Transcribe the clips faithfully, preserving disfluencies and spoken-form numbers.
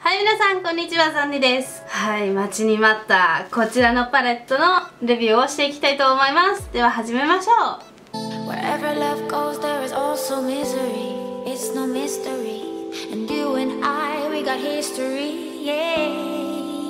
はい、皆さんこんにちは、サンディです。はい、待ちに待ったこちらのパレットのレビューをしていきたいと思います。では始めましょう。 Wherever love goes, there is also misery. It's no mystery. And you and I, we got history. Yeah.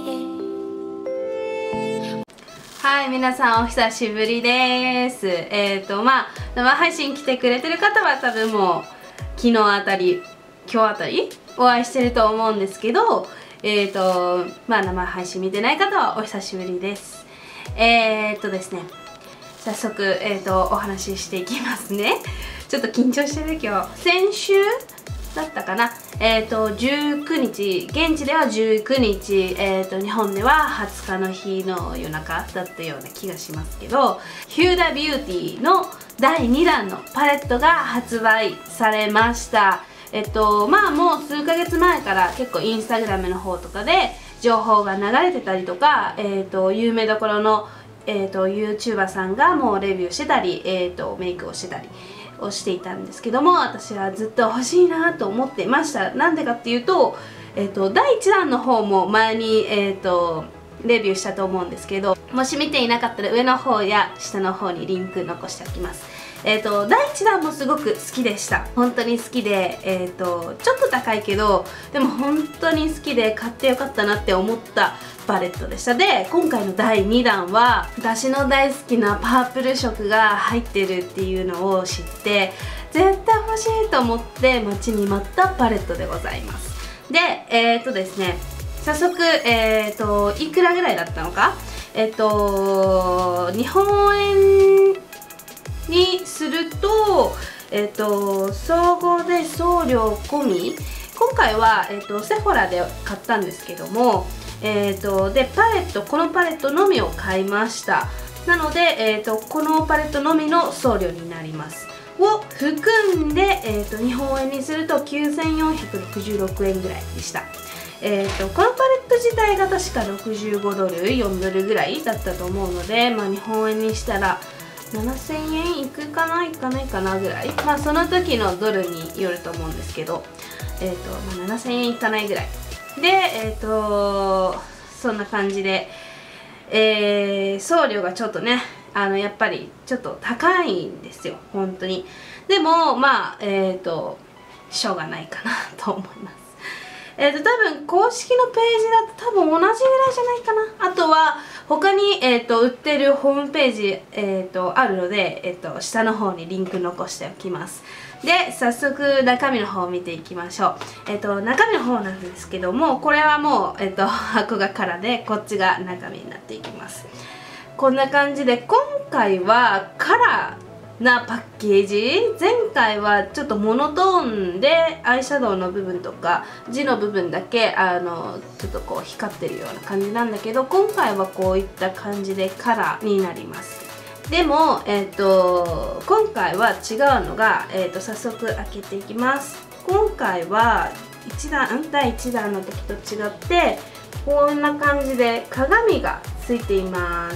はい、皆さんお久しぶりです。えっとまあ生配信来てくれてる方は多分もう昨日あたり今日あたりお会いしてると思うんですけど、えっとまあ生配信見てない方はお久しぶりです。えっとですね早速、えー、とお話ししていきますね。ちょっと緊張してる今日。先週だったかな、えっとじゅうくにち、現地ではじゅうくにち、えー、と日本でははつかの日の夜中だったような気がしますけど、ヒューダビューティーのだいにだんのパレットが発売されました。えっとまあもう数ヶ月前から結構インスタグラムの方とかで情報が流れてたりとか、えっと有名どころのえーと YouTuber さんがもうレビューしてたり、えーとメイクをしてたりをしていたんですけども、私はずっと欲しいなと思っていました。なんでかっていうと、えーとだいいちだんの方も前に、えーとレビューしたと思うんですけど、もし見ていなかったら上の方や下の方にリンク残しておきます。えーとだいいちだんもすごく好きでした。本当に好きで、えーとちょっと高いけどでも本当に好きで買ってよかったなって思ったパレットでした。で今回のだいにだんは私の大好きなパープル色が入ってるっていうのを知って絶対欲しいと思って待ちに待ったパレットでございます。でえっ、ー、とですね早速えっ、ー、といくらぐらいだったのか、えっ、ー、と日本円にするとえっ、と総合で送料込み、今回は、えー、とセフォラで買ったんですけども、えー、とでパレットこのパレットのみを買いました。なので、えー、とこのパレットのみの送料になりますを含んで、えー、と日本円にするときゅうせんよんひゃくろくじゅうろくえんぐらいでした。えー、とこのパレット自体が確かろくじゅうごドルよんドルぐらいだったと思うので、まあ、日本円にしたらななせんえんいくかないかないかなぐらい、まあその時のドルによると思うんですけど、えっ、ー、とまあななせんえんいかないぐらいで、えっ、ー、とそんな感じで、えー、送料がちょっとねあのやっぱりちょっと高いんですよ本当に。でもまあえっ、ー、としょうがないかなと思います。えーと多分公式のページだと多分同じぐらいじゃないかな。あとは他に、えー、と売ってるホームページ、えー、とあるので、えー、と下の方にリンク残しておきます。で早速中身の方を見ていきましょう。えー、と中身の方なんですけども、これはもう、えー、と箱がカラーでこっちが中身になっていきます。こんな感じで今回はカラーなパッケージ。前回はちょっとモノトーンでアイシャドウの部分とか字の部分だけあのちょっとこう光ってるような感じなんだけど、今回はこういった感じでカラーになります。でも、えー、と今回は違うのが、えー、と早速開けていきます。今回はいちだんだいいちだんの時と違ってこんな感じで鏡がついています。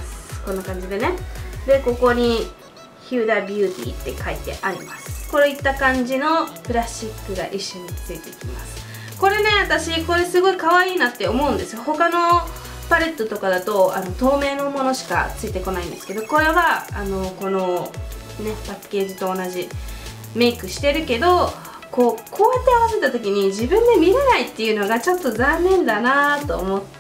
こんな感じでね。でここにヒューダビューティーって書いてあります。こういった感じのプラスチックが一緒についてきます。これね私これすごい可愛いなって思うんですよ。他のパレットとかだとあの透明のものしかついてこないんですけど、これはあのこのねパッケージと同じメイクしてるけど、こうこうやって合わせた時に自分で見れないっていうのがちょっと残念だなと思って、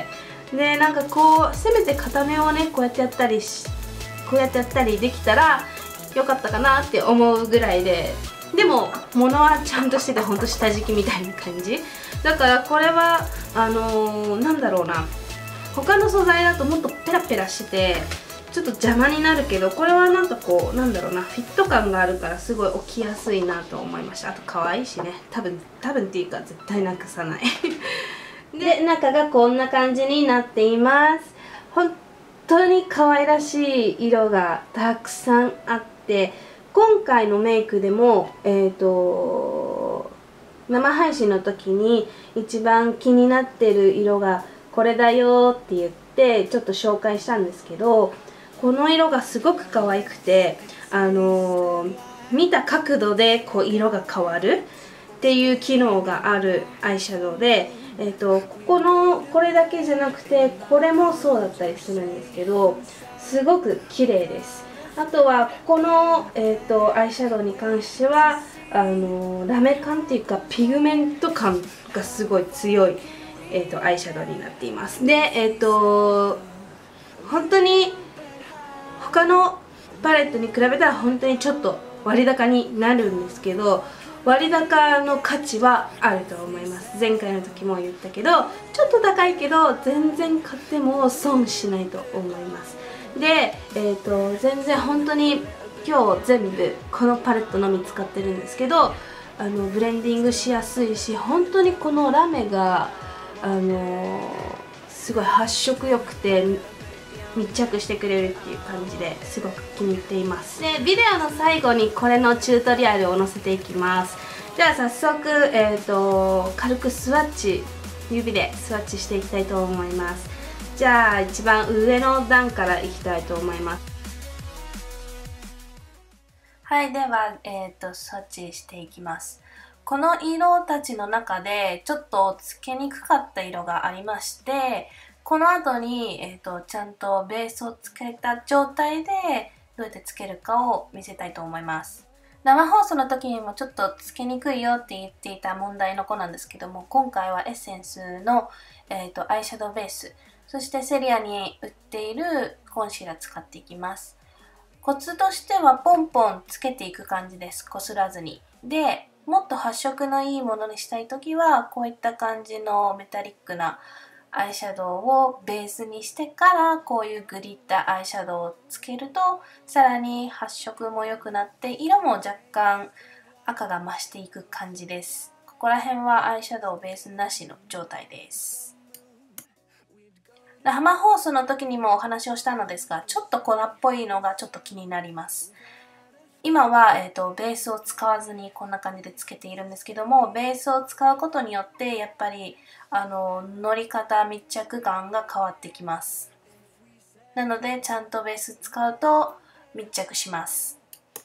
でなんかこうせめて片目をねこうやってやったりしこうやってやったりできたらよかったかなって思うぐらいで、でも物はちゃんとしててほんと下敷きみたいな感じだから、これはあのー、なんだろうな、他の素材だともっとペラペラしててちょっと邪魔になるけど、これはなんかこうなんだろうな、フィット感があるからすごい置きやすいなと思いました。あと可愛いしね、多分多分っていうか絶対なくさないで中がこんな感じになっています。本当に可愛らしい色がたくさんあって、今回のメイクでもえっと生配信の時に一番気になってる色がこれだよって言ってちょっと紹介したんですけど、この色がすごく可愛くて、あのー、見た角度でこう色が変わるっていう機能があるアイシャドウで、 えーと、ここのこれだけじゃなくてこれもそうだったりするんですけど、すごく綺麗です。あとはここの、えーと、アイシャドウに関してはあのラメ感っていうかピグメント感がすごい強い、えーと、アイシャドウになっています。で、えーと、本当に他のパレットに比べたら本当にちょっと割高になるんですけど、割高の価値はあると思います。前回の時も言ったけど、ちょっと高いけど全然買っても損しないと思います。で、えーと、全然本当に今日全部このパレットのみ使ってるんですけど、あのブレンディングしやすいし、本当にこのラメがあのすごい発色良くて密着してくれるっていう感じですごく気に入っています。で、ビデオの最後にこれのチュートリアルを載せていきます。では早速、えーと、軽くスワッチ、指でスワッチしていきたいと思います。じゃあ一番上の段からいきたいと思います。はい、では、えーと、スワッチしていきます。この色たちの中でちょっとつけにくかった色がありまして、この後に、えーと、ちゃんとベースをつけた状態でどうやってつけるかを見せたいと思います。生放送の時にもちょっとつけにくいよって言っていた問題の子なんですけども、今回はエッセンスの、えーと、アイシャドウベース、そしてセリアに売っているコンシーラー使っていきます。コツとしてはポンポンつけていく感じです。こすらずに。で、もっと発色のいいものにしたい時はこういった感じのメタリックなアイシャドウをベースにしてからこういうグリッターアイシャドウをつけるとさらに発色も良くなって色も若干赤が増していく感じです。ここら辺はアイシャドウベースなしの状態です。生放送の時にもお話をしたのですが、ちょっと粉っぽいのがちょっと気になります。今は、えーと、ベースを使わずにこんな感じでつけているんですけども、ベースを使うことによってやっぱりあの乗り方密着感が変わってきます。なのでちゃんとベース使うと密着します。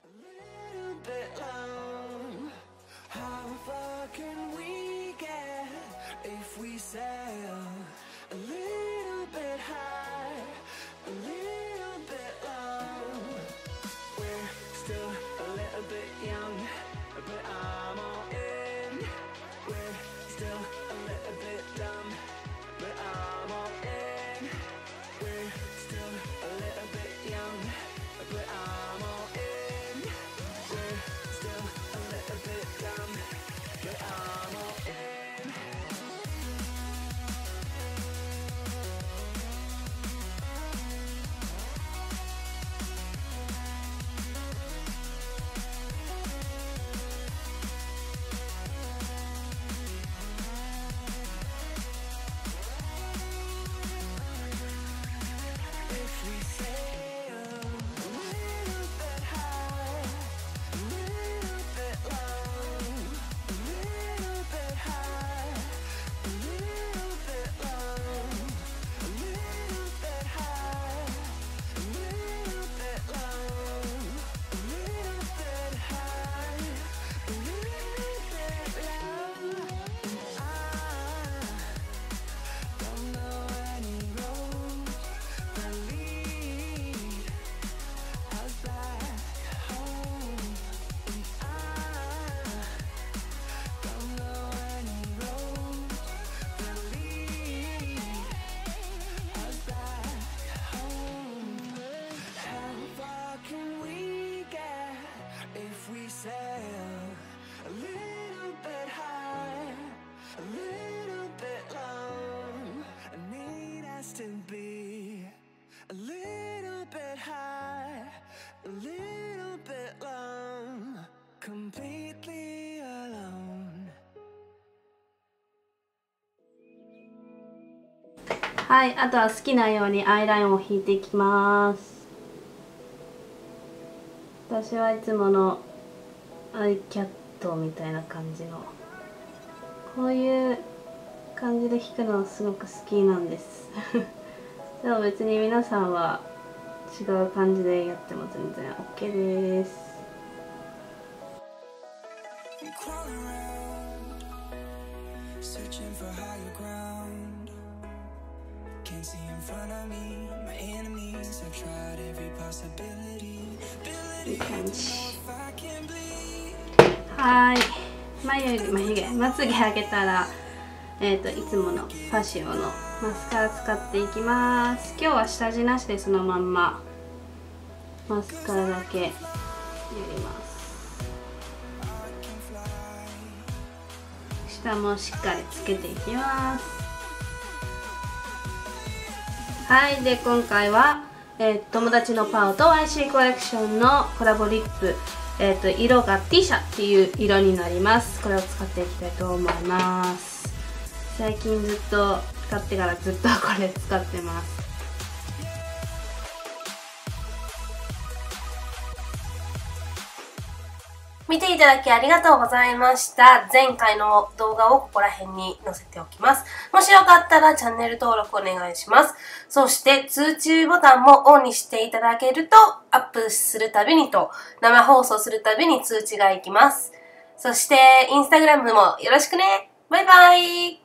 はい、あとは好きなようにアイラインを引いていきます。私はいつものアイキャットみたいな感じのこういう感じで引くのすごく好きなんですでも別に皆さんは違う感じでやっても全然 OK です。Searching for higher ground. いい感じ。はい、眉毛、眉毛、まつげ上げたら、えっといつものファシオのマスカラ使っていきます。今日は下地なしでそのまんまマスカラだけやります。下もしっかりつけていきます。はい、で今回は、えー、友達のパオと ワイシー コレクションのコラボリップ、えー、と色がティシャっていう色になります。これを使っていきたいと思います。最近ずっと使ってからずっとこれ使ってます。 見ていただきありがとうございました。前回の動画をここら辺に載せておきます。もしよかったらチャンネル登録お願いします。そして通知ボタンもオンにしていただけるとアップするたびにと生放送するたびに通知がいきます。そしてインスタグラムもよろしくね。バイバイ。